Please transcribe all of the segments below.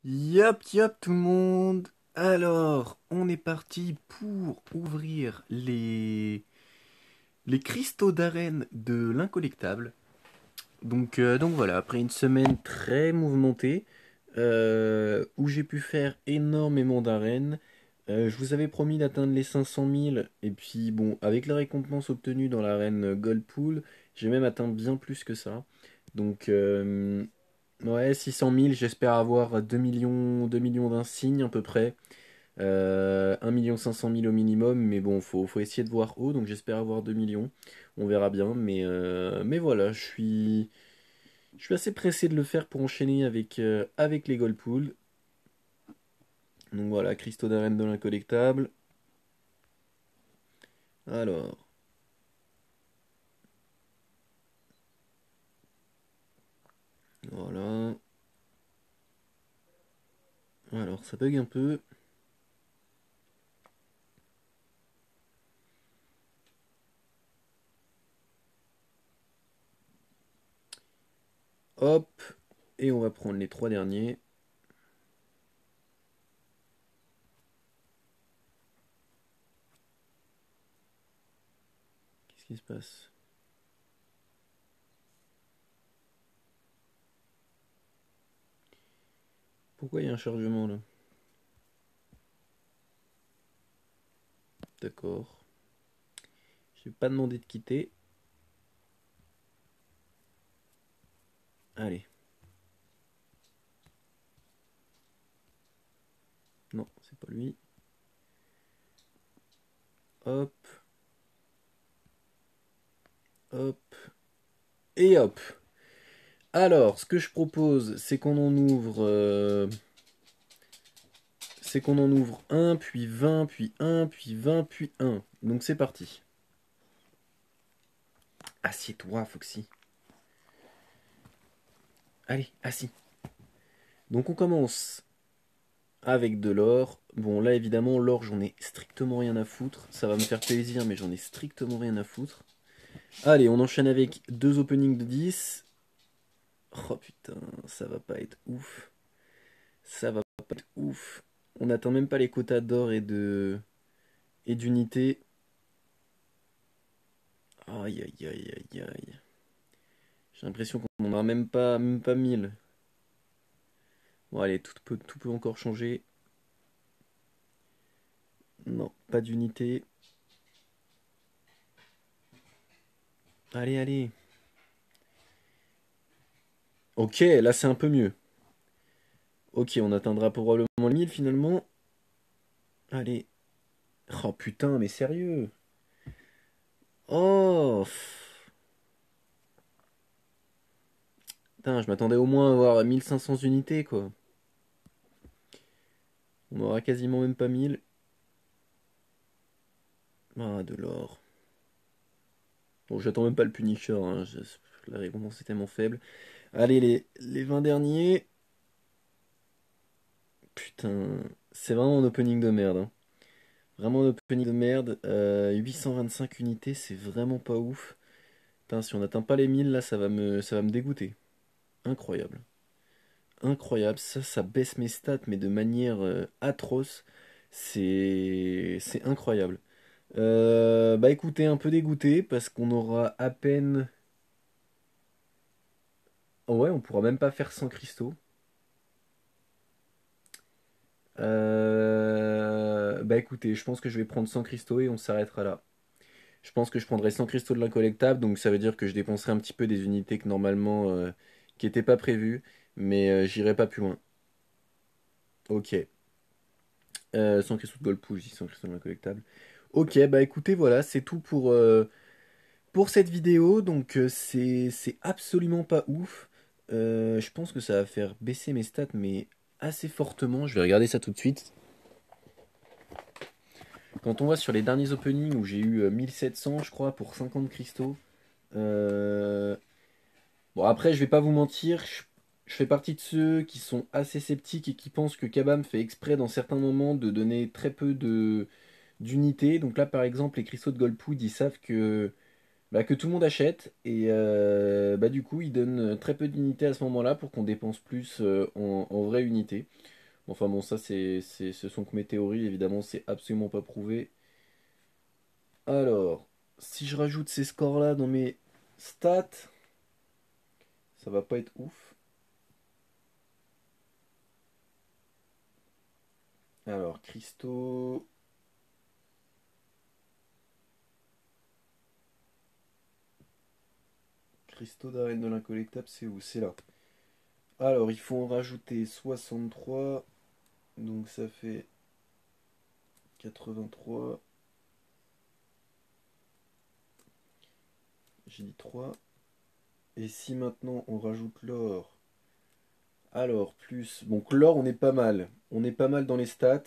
Yop yop tout le monde. Alors, on est parti pour ouvrir les cristaux d'arène de l'incollectable. Donc voilà, après une semaine très mouvementée, où j'ai pu faire énormément d'arènes, je vous avais promis d'atteindre les 500 000, et puis bon, avec la récompense obtenue dans l'arène Gold Pool, j'ai même atteint bien plus que ça. Donc ouais, 600 000, j'espère avoir 2 millions d'insignes à peu près. 1 500 000 au minimum, mais bon, faut essayer de voir haut, donc j'espère avoir 2 millions. On verra bien, mais voilà, je suis assez pressé de le faire pour enchaîner avec les Gold Pools. Donc voilà, cristaux d'arène de l'incollectable. Alors, voilà. Alors, ça bug un peu. Hop, et on va prendre les trois derniers. Qu'est-ce qui se passe? Pourquoi il y a un chargement là? D'accord. Je vais pas demander de quitter. Allez. Non, c'est pas lui. Hop, hop, et hop. Alors, ce que je propose, c'est qu'on en ouvre un, puis 20, puis un, puis 20, puis un. Donc c'est parti. Assieds-toi, Foxy. Allez, assis. Donc on commence avec de l'or. Bon, là évidemment, l'or, j'en ai strictement rien à foutre. Ça va me faire plaisir, mais j'en ai strictement rien à foutre. Allez, on enchaîne avec deux openings de 10. Oh putain, ça va pas être ouf. Ça va pas être ouf. On n'atteint même pas les quotas d'or et d'unité. Aïe aïe aïe aïe aïe. J'ai l'impression qu'on n'en a même pas 1000. Bon allez, tout peut encore changer. Non, pas d'unité. Allez, allez. Ok, là c'est un peu mieux. Ok, on atteindra probablement les 1000 finalement. Allez. Oh putain, mais sérieux. Oh putain, je m'attendais au moins à avoir 1500 unités quoi. On aura quasiment même pas 1000. Ah, de l'or. Bon, j'attends même pas le Punisher, hein. La récompense est tellement faible. Allez, les 20 derniers. Putain, c'est vraiment un opening de merde, hein. Vraiment un opening de merde. 825 unités, c'est vraiment pas ouf. Putain, si on n'atteint pas les 1000, là, ça va me dégoûter. Incroyable. Incroyable. Ça baisse mes stats, mais de manière atroce. C'est incroyable. Bah écoutez, un peu dégoûté, parce qu'on aura à peine... Oh ouais, on pourra même pas faire 100 cristaux. Bah écoutez, je pense que je vais prendre 100 cristaux et on s'arrêtera là. Je pense que je prendrai 100 cristaux de l'incollectable, donc ça veut dire que je dépenserai un petit peu des unités que normalement qui n'étaient pas prévues, mais j'irai pas plus loin. Ok. 100 cristaux de gold push, 100 cristaux de l'incollectable. Ok, bah écoutez, voilà, c'est tout pour cette vidéo, donc c'est absolument pas ouf. Je pense que ça va faire baisser mes stats, mais assez fortement. Je vais regarder ça tout de suite. Quand on voit sur les derniers openings où j'ai eu 1700, je crois, pour 50 cristaux. euh, Bon, après, je vais pas vous mentir, je fais partie de ceux qui sont assez sceptiques et qui pensent que Kabam fait exprès dans certains moments de donner très peu d'unités. Donc là, par exemple, les cristaux de Goldwood, ils savent que tout le monde achète et bah, du coup, ils donnent très peu d'unités à ce moment-là pour qu'on dépense plus en vraie unité. Enfin bon, ça ce sont que mes théories, évidemment, c'est absolument pas prouvé. Alors, si je rajoute ces scores-là dans mes stats, ça va pas être ouf. Alors, Cristaux d'arène de l'incollectable, c'est où? C'est là. Alors, il faut en rajouter 63. Donc ça fait 83. J'ai dit 3. Et si maintenant on rajoute l'or. Alors, plus. Donc l'or, on est pas mal. On est pas mal dans les stats.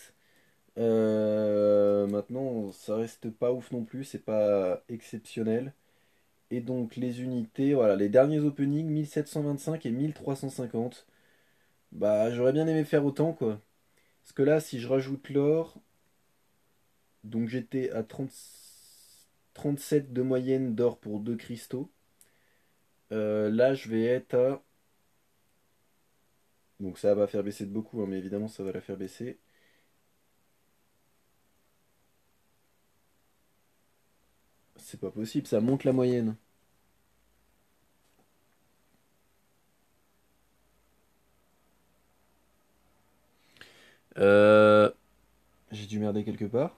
Maintenant, ça reste pas ouf non plus. C'est pas exceptionnel. Et donc les unités, voilà, les derniers openings, 1725 et 1350. Bah, j'aurais bien aimé faire autant, quoi. Parce que là, si je rajoute l'or, donc j'étais à 37 de moyenne d'or pour 2 cristaux. Là, je vais être à... Donc ça va faire baisser de beaucoup, hein, mais évidemment, ça va la faire baisser. C'est pas possible, ça monte la moyenne. Euh... J'ai dû merder quelque part.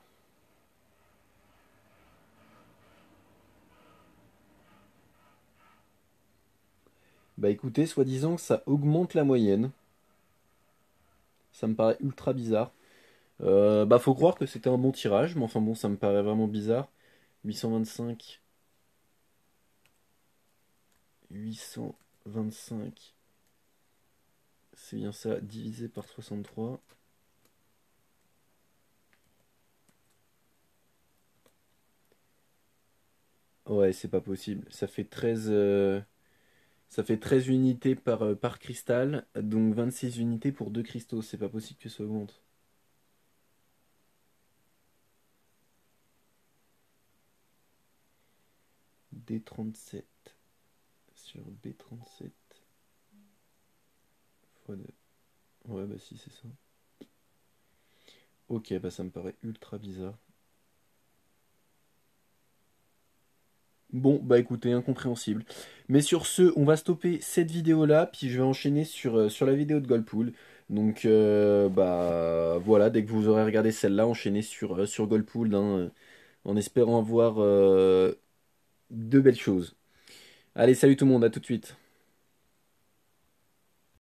Bah écoutez, soi-disant que ça augmente la moyenne. Ça me paraît ultra bizarre. Bah faut croire que c'était un bon tirage, mais enfin bon, ça me paraît vraiment bizarre. 825, 825, c'est bien ça, divisé par 63. Ouais, c'est pas possible. Ça fait 13 unités par cristal, donc 26 unités pour 2 cristaux. C'est pas possible que ça augmente. D37 sur B37 fois 2. Ouais, bah si, c'est ça. Ok, bah ça me paraît ultra bizarre. Bon, bah écoutez, incompréhensible. Mais sur ce, on va stopper cette vidéo-là, puis je vais enchaîner sur la vidéo de Goldpool. Donc, bah voilà, dès que vous aurez regardé celle-là, enchaînez sur Goldpool, hein, en espérant avoir de belles choses. Allez, salut tout le monde, à tout de suite.